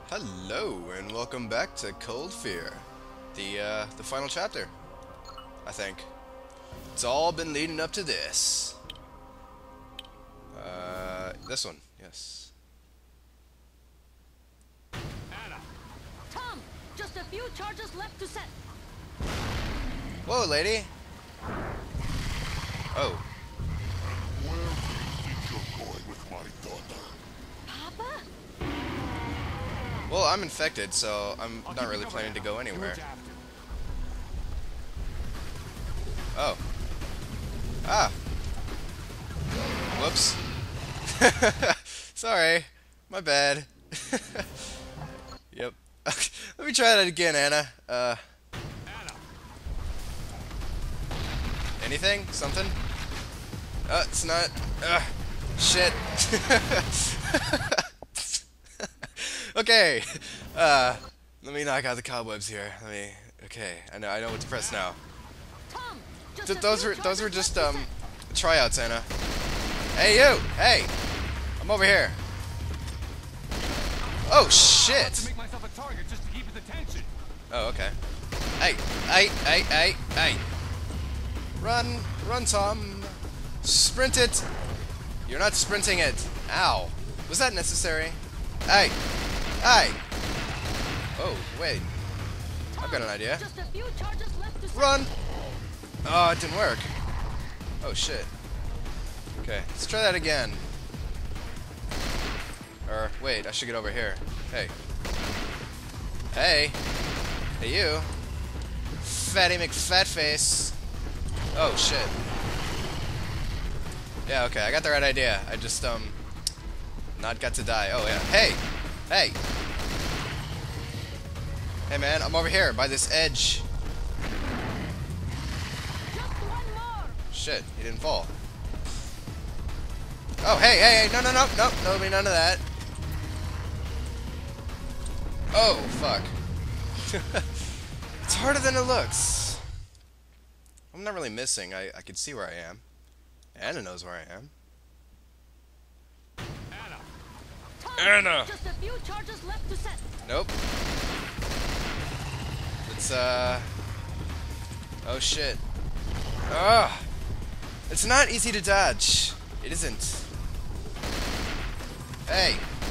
Hello and welcome back to Cold Fear, the final chapter. I think it's all been leading up to this. This one, yes. Anna! Tom! Just a few charges left to set. Whoa, lady. Oh, Where do you think you're going with my daughter? Papa? well, I'm infected, so I'm I'll not keep really you planning to covered, go Anna. anywhere. Do Oh, what you have to. ah, whoops. Sorry, my bad. Yep. Let me try that again, Anna. Anna! Anything? Something? It's not. Shit. Okay. Let me knock out the cobwebs here. Okay. I know what to press now. Tom! Just a Those few were charges just left to set. tryouts, Anna. Hey you! Hey! I'm over here. Oh To shit! make myself a target just to keep his attention. Oh, okay. Hey! Run, Tom. Sprint it. You're not sprinting it. Ow. Was that necessary? Hey! Oh, wait. I've got an idea. Just a few charges left to set. Run! Oh, it didn't work. Oh, shit. Okay, let's try that again. Or, wait, I should get over here. Hey. Hey! Hey, you! Fatty McFatface! Oh, shit. Yeah, okay, I got the right idea. I just, not got to die. Oh, yeah. Hey! Hey! Hey, man, I'm over here, by this edge. Just one more. Shit, he didn't fall. Oh, hey, no, none of that. Oh, fuck. It's harder than it looks. I'm not really missing. I can see where I am. Anna knows where I am. Anna! Tom! Anna! Just a few charges left to set. Nope. It's, oh, shit. Ugh. It's not easy to dodge. It isn't. Hey.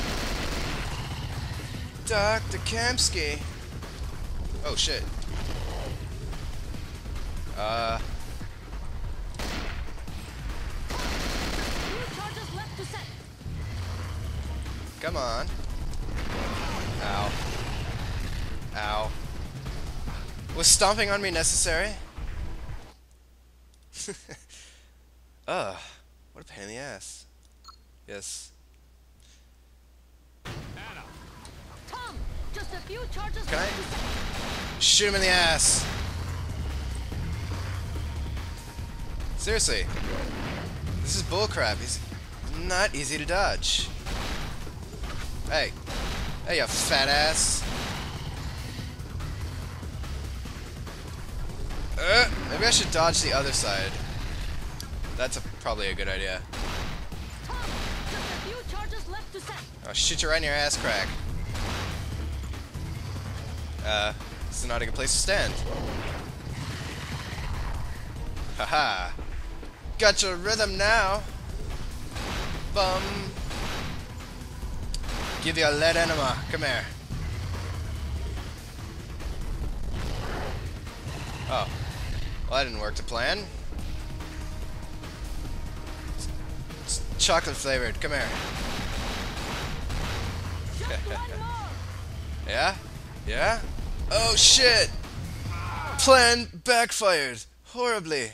Dr. Kamsky. Oh, shit. Few charges left to set. Come on. Ow. Ow. Was stomping on me necessary? Ugh. What a pain in the ass. Yes. Anna! Tom! Just a few charges Can left I- to set. Shoot him in the ass. Seriously. This is bullcrap. He's not easy to dodge. Hey. Hey, you fat ass. Maybe I should dodge the other side. That's probably a good idea. Tom! Just a few charges left to set. I'll shoot you right in your ass crack. This is not a good place to stand. Haha. Got your rhythm now. Bum. Give you a lead enema. Come here. Oh. Well, that didn't work to plan. It's chocolate flavored. Come here. Just one more. Yeah? Yeah? Oh shit! Plan backfired horribly.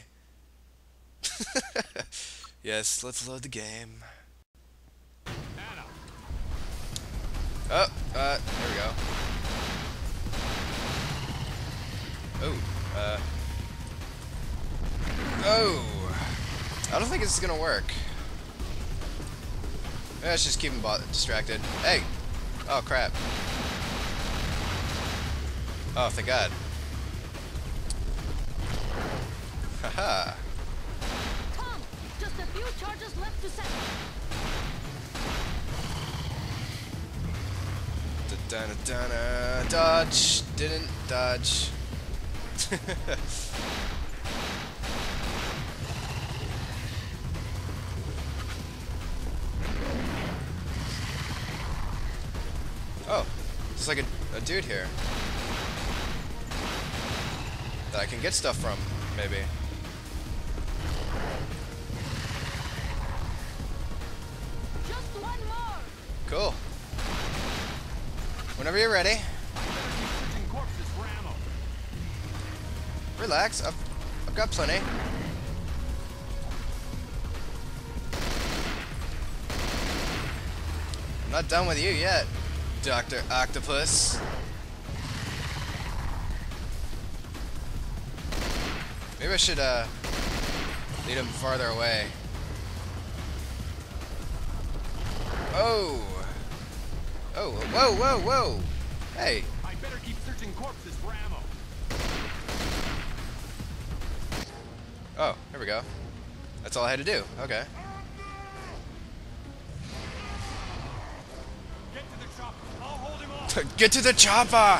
Yes, let's load the game. Anna! Oh, there we go. Oh, I don't think this is gonna work. Let's just keep him distracted. Hey! Oh, crap. Oh, thank God. Haha. Tom! Just a few charges left to set. Dun dun dodge. Didn't dodge. Oh, there's like a dude here that I can get stuff from, maybe. Just one more. Cool. Whenever you're ready. Searching corpses for ammo. Relax, I've got plenty. I'm not done with you yet, Dr. Octopus. Maybe I should lead him farther away. Oh! Oh, whoa, whoa, whoa! Hey! I better keep searching corpses for ammo. Oh, here we go. That's all I had to do. Okay. Get to the chopper. I'll hold him off. Get to the chopper!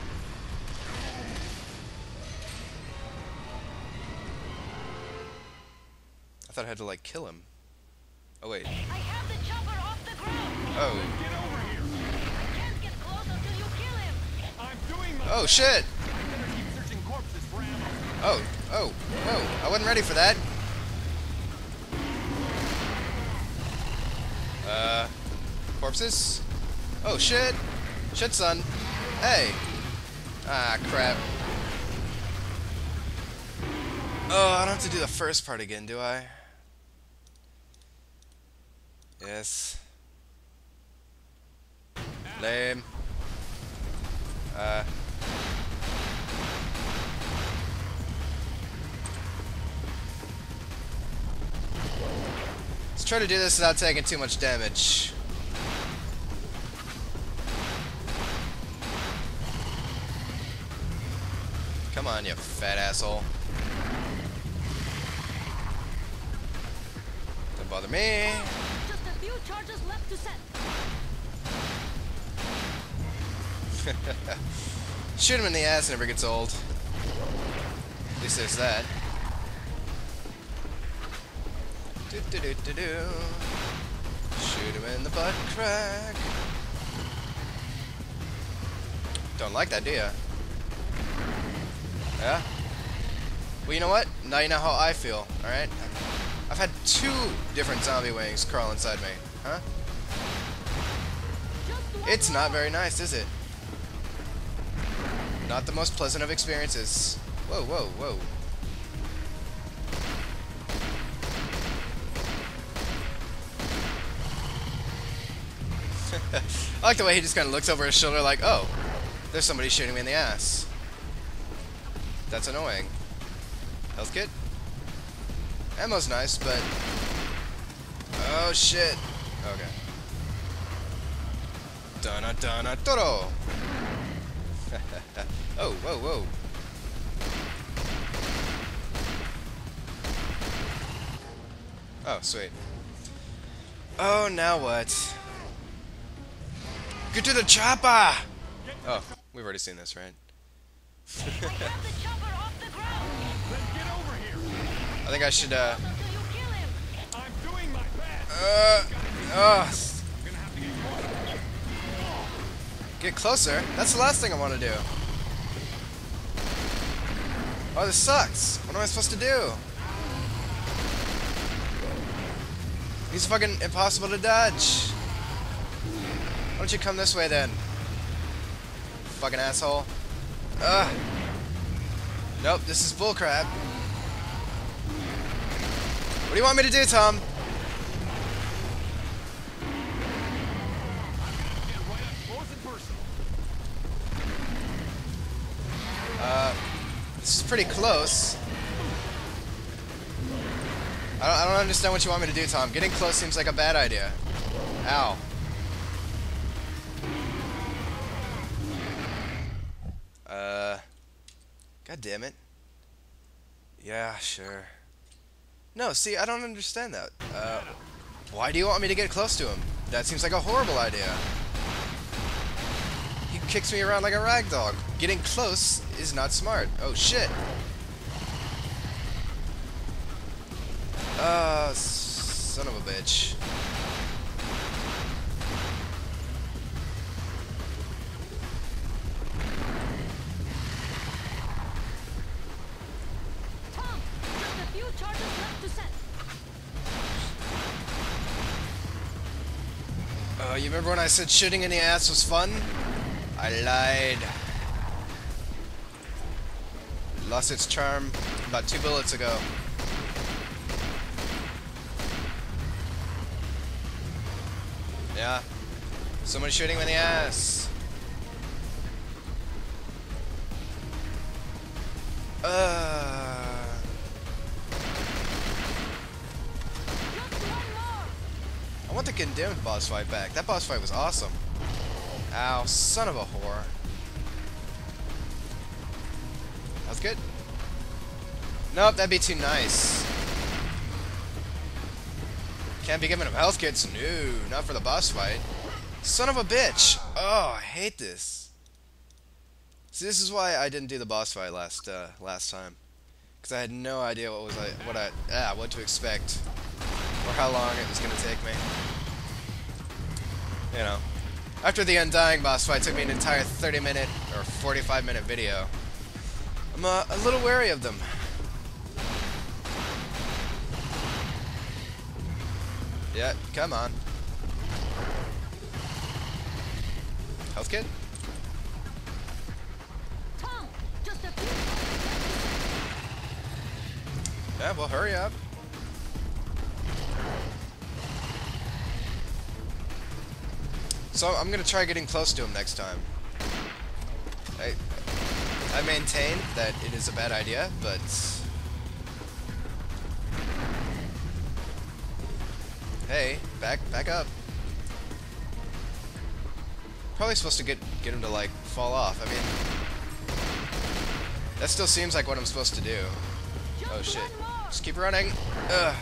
I thought I had to, like, kill him. Oh, wait. I have the chopper off the ground. Oh. Get over here. I can't get close until you kill him. I'm doing my Oh, shit! I better keep searching corpses for ammo. Oh, oh, whoa. I wasn't ready for that. Corpses? Oh, shit. Shit, son. Hey. Ah, crap. Oh, I don't have to do the first part again, do I? Yes. Lame. Let's try to do this without taking too much damage. Come on, you fat asshole. Don't bother me. Just a few charges left to set. Shoot him in the ass never gets old. At least there's that. Do do do do do. Shoot him in the butt crack. Don't like that, do ya? Yeah? Well, you know what? Now you know how I feel, alright? I've had 2 different zombie wings crawl inside me, huh? Just one It's not more. very nice, is it? Not the most pleasant of experiences. Whoa, whoa, whoa. I like the way he just kind of looks over his shoulder like, oh, there's somebody shooting me in the ass. That's annoying. Health kit? Ammo's nice, but... Oh, shit. Okay. Donna donna toro! Oh, whoa, whoa. Oh, sweet. Oh, now what? Get to the chopper! Oh, we've already seen this, right? I have the chopper off the ground. Then get over here. I think I should, Until you kill him. I'm doing my best. oh, I'm gonna have to get closer. get closer? That's the last thing I want to do. Oh, this sucks. What am I supposed to do? He's fucking impossible to dodge. Why don't you come this way then? Fucking asshole. Ugh. Nope, this is bullcrap. What do you want me to do, Tom? Get right up close and personal. This is pretty close. I don't understand what you want me to do, Tom. Getting close seems like a bad idea. Ow. God damn it. Yeah, sure. No, see, I don't understand that. Why do you want me to get close to him? That seems like a horrible idea. kicks me around like a rag dog. Getting close is not smart. Oh shit. Son of a bitch. Tom, just a few charges left to set. You remember when I said shooting in the ass was fun? I lied. Lost its charm about 2 bullets ago. Yeah. Someone shooting me in the ass. Just one more. I want the Condemned boss fight back. That boss fight was awesome. Ow, son of a whore. That was good. Nope, that'd be too nice. Can't be giving him health kits. No, not for the boss fight. Son of a bitch. Oh, I hate this. See, this is why I didn't do the boss fight last time, because I had no idea what to expect, or how long it was gonna take me. You know, after the Undying boss fight took me an entire 30-minute or 45-minute video. I'm a little wary of them. Yeah, come on. Health kit? Tom, just a few charges left to set. Yeah, well, hurry up. So I'm gonna try getting close to him next time. I maintain that it is a bad idea, but hey, back up. Probably supposed to get him to like fall off. I mean, that still seems like what I'm supposed to do. Oh shit! Just keep running. Ugh.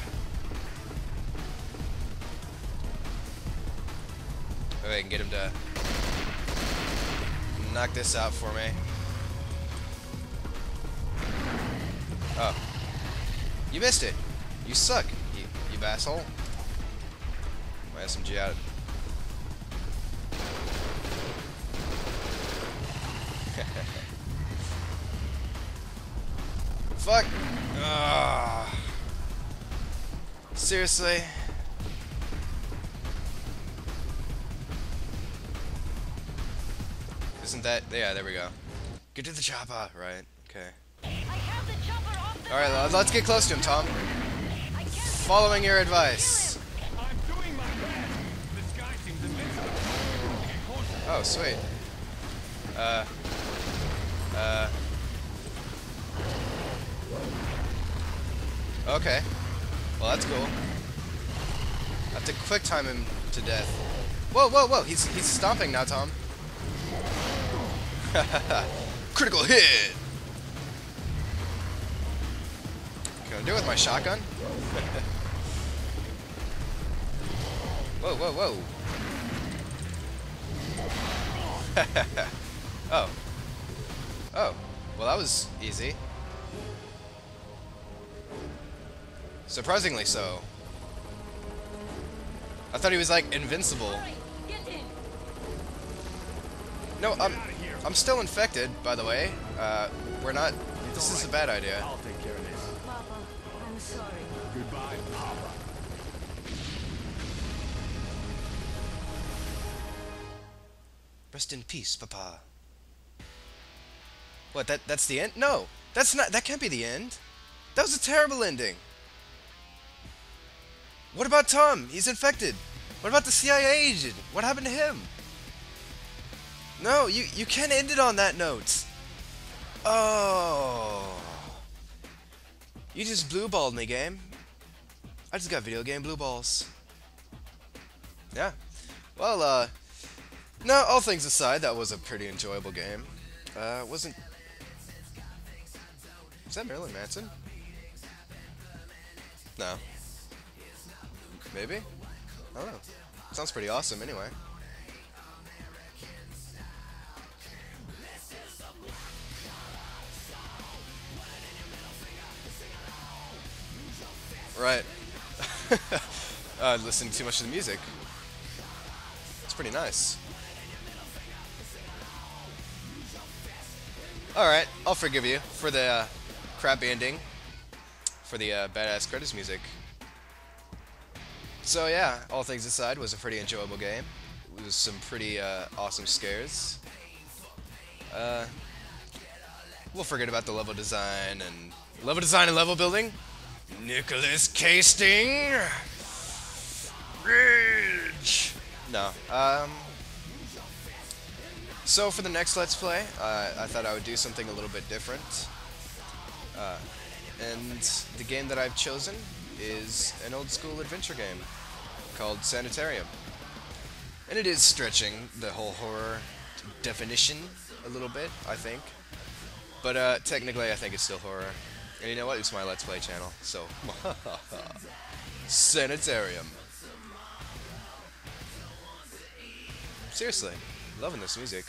Maybe I can get him to knock this out for me. Oh. You missed it. You suck, you asshole. My SMG out. Fuck. Ugh. Seriously? Isn't that... Yeah, there we go. Get to the chopper. Right, okay. I have the chopper off the Alright, let's get close to him, Tom. I can't Following your advice. I'm doing my best. This guy seems invincible. Get closer. Oh, sweet. Okay. Well, that's cool. I have to quick time him to death. Whoa, whoa, whoa! He's stomping now, Tom. Critical hit! Can I do it with my shotgun? Whoa, whoa, whoa. Oh. Oh. Well, that was easy. Surprisingly so. I thought he was like invincible. All right, get in. No, I'm still infected, by the way. We're not. This is a bad idea. I'll take care of this. Papa, I'm sorry. Goodbye, Papa. Rest in peace, Papa. What? That's the end? No, that's not. That can't be the end. That was a terrible ending. What about Tom? He's infected. What about the CIA agent? What happened to him? No, you can't end it on that note. Oh. You just blue-balled me, game. I just got video game blue balls. Yeah. Well, no, all things aside, that was a pretty enjoyable game. Wasn't... Is that Marilyn Manson? No. Maybe? I don't know. Sounds pretty awesome anyway. Right. Listening too much to the music. It's pretty nice. Alright, I'll forgive you for the crappy ending. For the badass credits music. So yeah, all things aside, was a pretty enjoyable game. It was some pretty awesome scares. We'll forget about the level design and level building. Nicholas Casting. Rage. No. So for the next Let's Play, I thought I would do something a little bit different. And the game that I've chosen is an old school adventure game called Sanitarium. And it is stretching the whole horror definition a little bit, I think. But technically I think it's still horror. And you know what? It's my Let's Play channel, so Sanitarium. Seriously, loving this music.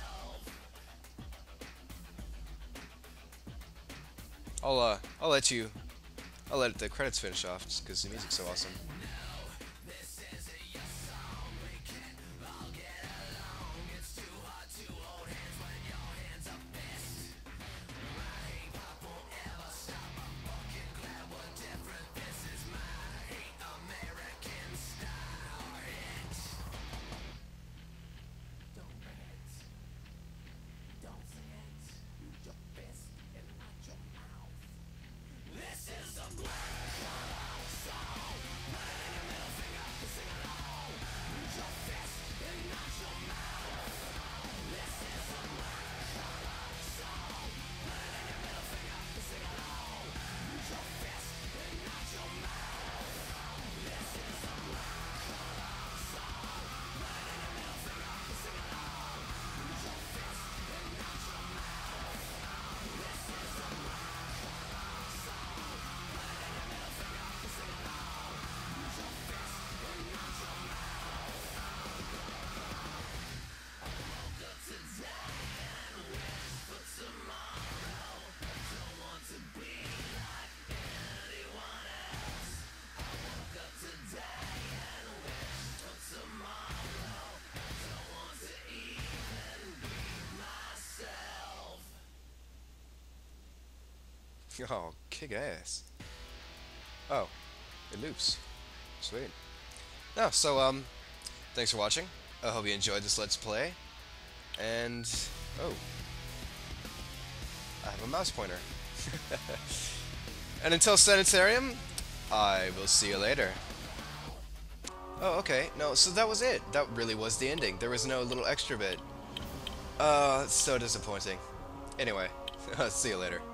I'll let the credits finish off just because the music's so awesome. Oh, kick ass. Oh, it loops. Sweet. No, so, thanks for watching. I hope you enjoyed this Let's Play. And, oh, I have a mouse pointer. And until Sanitarium, I will see you later. Oh, okay. No, so that was it. That really was the ending. There was no little extra bit. It's so disappointing. Anyway, see you later.